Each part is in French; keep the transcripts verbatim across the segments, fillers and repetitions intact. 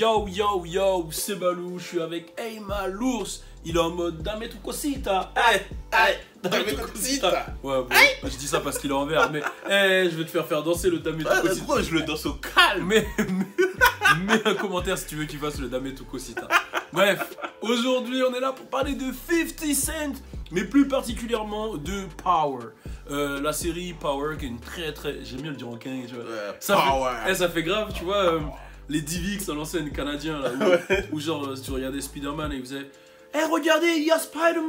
Yo yo yo, c'est Balou, je suis avec Eyma l'ours. Il est en mode dame tu cosita. Aïe, aïe, dame tu cosita. Ouais, bon, je dis ça parce qu'il est en vert, mais hey, je vais te faire faire danser le dame tu cosita. Pourquoi je le danse au calme? Mais, mais mets un commentaire si tu veux qu'il fasse le dame tu cosita. Bref, aujourd'hui on est là pour parler de fifty cent, mais plus particulièrement de Power. Euh, la série Power qui est une très très... J'aime bien le dire en quinze, tu vois. Ouais, ça, Power. fait, hey, ça fait grave, tu vois, euh, les D V X à l'ancienne canadien, là, où, ouais. où genre, euh, si tu regardais Spider-Man et il faisait « Hey, regardez, il y a Spider-Man »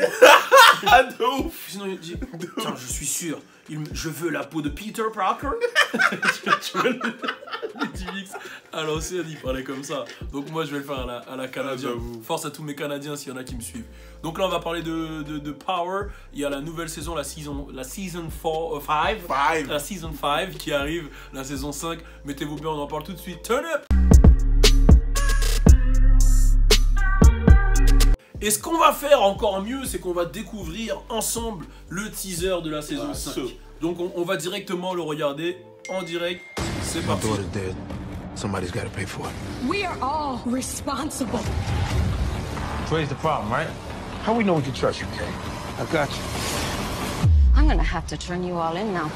Ah, de ouf. Sinon il dit « Tiens, je suis sûr, il, je veux la peau de Peter Parker » Tu vois, les D V X à l'ancienne, il parlait comme ça. Donc moi, je vais le faire à la, à la canadienne. Ah, force à tous mes Canadiens s'il y en a qui me suivent. Donc là, on va parler de, de, de Power. Il y a la nouvelle saison, la saison, la season five, Five. la season five qui arrive, la saison cinq. Mettez-vous bien, on en parle tout de suite. Turn up! Et ce qu'on va faire encore mieux, c'est qu'on va découvrir ensemble le teaser de la saison ah, cinq. Donc on, on va directement le regarder en direct. C'est parti. Somebody's got to pay for it. We are all responsible. Trey's the problem, right? How we know we can trust you, Kay? I got you. I'm gonna have to turn you all in now.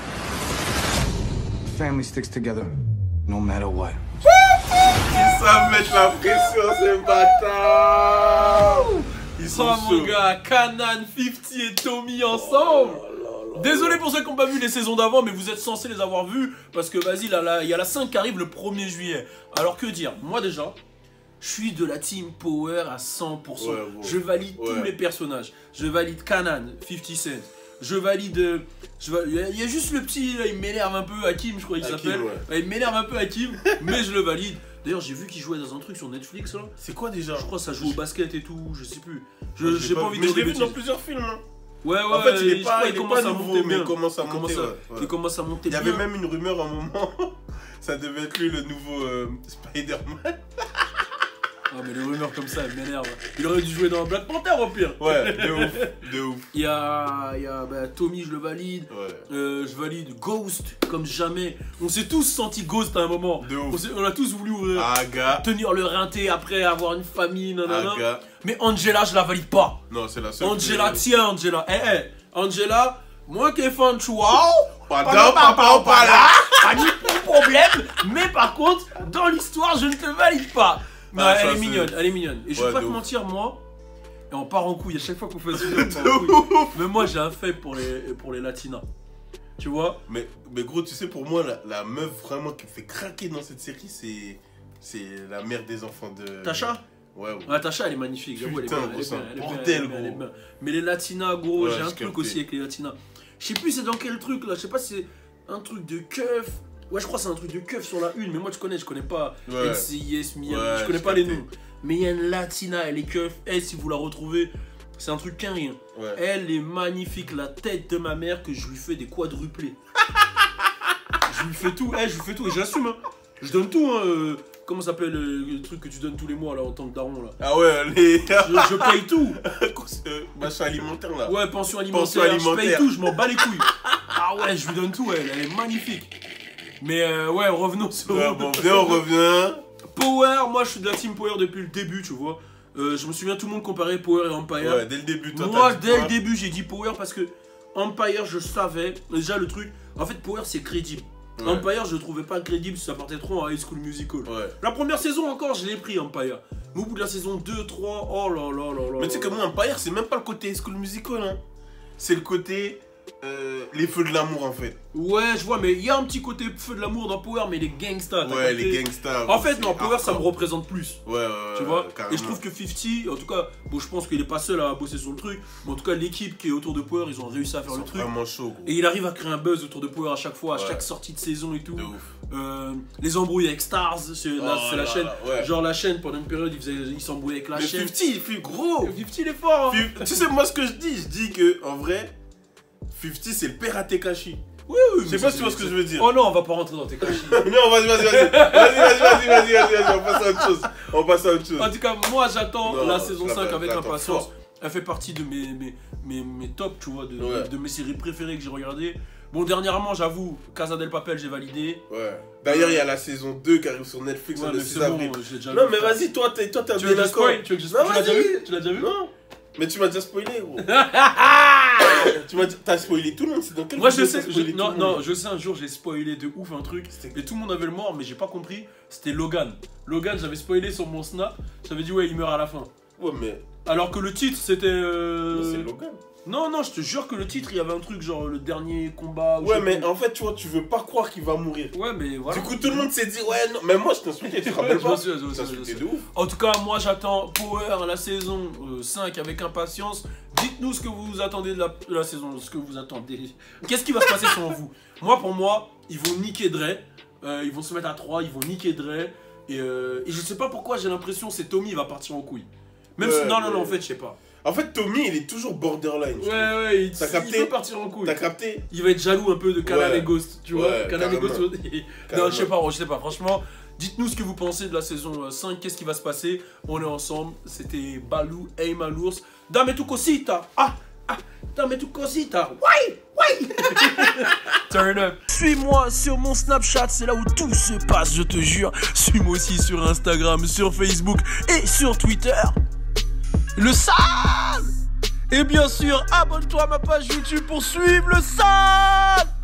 Family sticks together, no matter what. Ils savent mettre la pression, ces bâtards. Ils sont oh, mon gars, Kanan, fifty et Tommy ensemble. Oh, désolé pour ceux qui n'ont pas vu les saisons d'avant, mais vous êtes censés les avoir vus. Parce que vas-y, là, il y a la cinq qui arrive le premier juillet. Alors que dire, moi déjà, je suis de la team Power à cent pour cent. Ouais, bon. Je valide ouais. tous les personnages. Je valide Kanan, fifty cent. Je valide... Je valide il y a juste le petit, là, il m'énerve un peu, Hakim, je crois qu'il s'appelle. Ouais. Il m'énerve un peu, Hakim, mais je le valide. D'ailleurs, j'ai vu qu'il jouait dans un truc sur Netflix, là. C'est quoi déjà? Je crois que ça joue au basket et tout, je sais plus. Je J'ai pas, pas envie de dire des bêtises. Mais je l'ai vu dans plusieurs films, hein. Ouais, ouais, en fait, il est pas, il, il commence est pas à nouveau, monter mais bien. il commence à il monter. Commence à, ouais. Il commence à monter Il y bien. avait même une rumeur à un moment, ça devait être lui le nouveau euh, Spider-Man. Ah, mais les rumeurs comme ça, elles m'énervent. Il aurait dû jouer dans Black Panther au pire. Ouais, de ouf, de ouf. Il y a, il y a bah, Tommy, je le valide. Ouais. Euh, je valide Ghost, comme jamais. On s'est tous senti Ghost à un moment. De ouf. On, on a tous voulu ouvrir, Aga. tenir le rinté après avoir une famille, nanana. Aga. Mais Angela, je la valide pas. Non, c'est la seule. Angela, qui... tiens, Angela. Eh, eh, Angela, moi qui ai fait un choix. Pas d'un papa, pas là. Pas ni pour problème. Mais par contre, dans l'histoire, je ne te valide pas. Non, ah, elle est mignonne, elle est mignonne. Et je vais ouais, pas te ouf. mentir, moi, et on part en couille à chaque fois qu'on fait ce vidéo, on part en couille. Mais moi, j'ai un fait pour les, pour les latinas. Tu vois? Mais, mais gros, tu sais, pour moi, la, la meuf vraiment qui me fait craquer dans cette série, c'est c'est la mère des enfants de... Tasha? Ouais, ouais. Ouais, Tasha, elle est magnifique. Putain, elle est gros, c'est un bordel, gros. Mais les latinas, gros, ouais, j'ai un truc aussi avec les latinas. Je sais plus c'est dans quel truc, là. Je sais pas si c'est un truc de keuf. Ouais, je crois que c'est un truc de keuf sur la une, mais moi tu connais, je connais pas ouais. N C I S, Miami, ouais, je connais je pas les noms. Mais il y a une latina, elle est keuf, elle, si vous la retrouvez, c'est un truc qu'un rien. Ouais. Elle est magnifique, la tête de ma mère que je lui fais des quadruplés. Je lui fais tout, elle, je lui fais tout et j'assume. Hein. Je donne tout, hein. Euh, comment s'appelle le, le truc que tu donnes tous les mois là en tant que daron là? Ah ouais, les... je, je paye tout. Machin alimentaire là. Ouais, pension alimentaire, pension alimentaire. Je paye tout, je m'en bats les couilles. Ah ouais, je lui donne tout, elle, elle est magnifique. Mais euh, ouais, revenons sur... Ouais, bon, viens, on revient. Power, moi je suis de la team Power depuis le début, tu vois. Euh, je me souviens tout le monde comparait Power et Empire. Ouais, dès le début, toi, moi, dès quoi? le début, j'ai dit Power parce que Empire, je savais, déjà le truc, en fait, Power c'est crédible. Ouais. Empire, je le trouvais pas crédible, ça partait trop en High School Musical. Ouais. La première saison encore, je l'ai pris Empire. Mais au bout de la saison deux, trois, oh là là là là. Mais tu sais que moi, Empire, c'est même pas le côté High School Musical, hein. C'est le côté... Euh, les feux de l'amour en fait. Ouais, je vois, mais il y a un petit côté feu de l'amour dans Power, mais les gangsters. Ouais, les gangsters. En fait, non, Power ça me représente plus. Ouais, ouais, tu vois. Carrément. Et je trouve que fifty, en tout cas, bon, je pense qu'il est pas seul à bosser sur le truc, mais en tout cas, l'équipe qui est autour de Power, ils ont réussi à faire le truc. Vraiment chaud. Gros. Et il arrive à créer un buzz autour de Power à chaque fois, à ouais. chaque sortie de saison et tout. De ouf. Euh, les embrouilles avec Stars, c'est oh la là chaîne. Là, ouais. Genre la chaîne pendant une période, il s'embrouillait avec la mais chaîne. fifty, il fait gros. fifty, il est fort. Hein. Tu sais, moi, ce que je dis, je dis que en vrai. fifty c'est le père à Tekashi. Oui, oui. Je sais pas si tu vois ce que je veux dire. Oh non, on va pas rentrer dans Tekashi. Non, vas-y, vas-y, vas-y. Vas-y, vas-y, vas-y, vas-y, vas-y, on passe à autre chose. On passe à autre chose. En tout cas, moi j'attends la saison cinq avec impatience. Fort. Elle fait partie de mes, mes, mes, mes tops, tu vois, de, ouais. de, de mes séries préférées que j'ai regardées. Bon, dernièrement, j'avoue, Casa del Papel, j'ai validé. Ouais. D'ailleurs, il y a la saison deux qui arrive sur Netflix Ouais, le mais six c'est bon, avril. j'ai déjà Non, vu, mais frère. vas-y, toi, t'es toi, t'es Tu bien veux que je d'accord. spoil Tu veux que je Non, spoil Tu l'as déjà vas-y. vu Tu l'as déjà vu Non. Mais tu m'as déjà spoilé, gros. tu m'as t'as spoilé tout le monde, c'est dans quel Moi, je vidéo sais, t'as je- spoilé non, tout le non, monde je sais, un jour, j'ai spoilé de ouf un truc. C'était- Et tout le monde avait le mort, mais j'ai pas compris. C'était Logan. Logan, j'avais spoilé sur mon snap. J'avais dit, ouais, il meurt à la fin. Ouais, mais. Alors que le titre, c'était. euh, Non, c'est Logan. Non, non, je te jure que le titre, il y avait un truc genre le dernier combat. ou je Ouais, sais mais plus. en fait, tu vois, tu veux pas croire qu'il va mourir. Ouais, mais voilà. Du coup, tout le monde s'est dit, ouais, non. Mais moi, je t'insultais, tu te rappelles Ouais, je pas me suis- je me Je suis- t'insultais je me de ouf. En tout cas, moi j'attends Power la saison euh, cinq avec impatience. Dites-nous ce que vous attendez de la, de la saison, ce que vous attendez. Qu'est-ce qui va se passer selon vous? Moi, pour moi, ils vont niquer Dre. Euh, ils vont se mettre à trois, ils vont niquer Dre. Et, euh, et je sais pas pourquoi, j'ai l'impression que c'est Tommy, il va partir en couille. Même Ouais, si. Non, non, mais- non, en fait, je sais pas. En fait, Tommy, il est toujours borderline. je Ouais, trouve. ouais, il, T'as il capté peut partir en couille. T'as capté? Il va être jaloux un peu de Canal Ouais. et Ghost, tu Ouais, vois. Canal et carrément. Ghost. non, Carrément. je sais pas, je sais pas. Franchement, dites-nous ce que vous pensez de la saison euh, cinq. Qu'est-ce qui va se passer? On est ensemble. C'était Balou, Aim à l'ours. Dame tu cosita. Ah, ah, dame tu cosita. Ouais, ouais. Turn up. Suis-moi sur mon Snapchat, c'est là où tout se passe, je te jure. Suis-moi aussi sur Instagram, sur Facebook et sur Twitter. Le sale. Et bien sûr, abonne-toi à ma page YouTube pour suivre le sale.